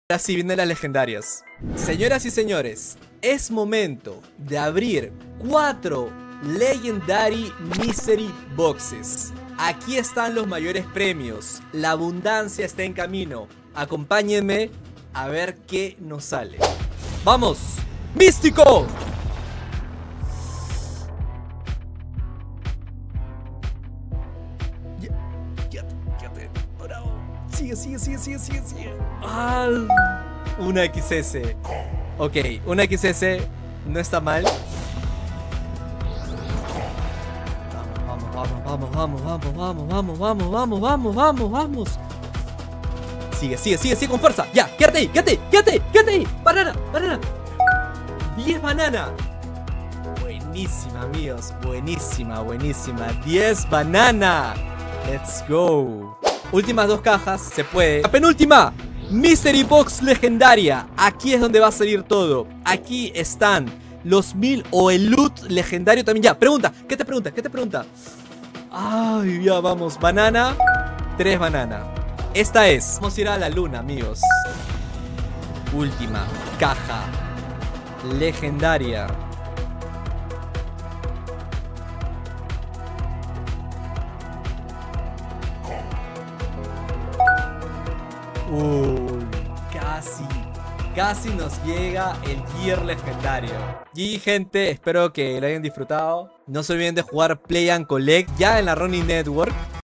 Ahora sí vienen las legendarias. Señoras y señores, es momento de abrir 4 Legendary Mystery Boxes. Aquí están los mayores premios. La abundancia está en camino. Acompáñenme a ver qué nos sale. ¡Vamos! ¡Místico! Quédate. Bravo. Sigue. Una XS. Ok, una XS no está mal. Vamos. Sigue con fuerza. Ya, quédate ahí. Banana. 10 banana. Buenísima, amigos. Buenísima. 10 banana. Let's go. Últimas 2 cajas, se puede. La penúltima, Mystery Box legendaria. Aquí es donde va a salir todo. Aquí están los 1000 o el loot legendario también. Ya, pregunta. ¿Qué te pregunta? Ay, ya vamos. Banana. 3 banana. Esta es. Vamos a ir a la luna, amigos. Última caja legendaria. Uy, casi nos llega el gear legendario. Y gente, espero que lo hayan disfrutado. No se olviden de jugar Play and Collect ya en la Ronin Network.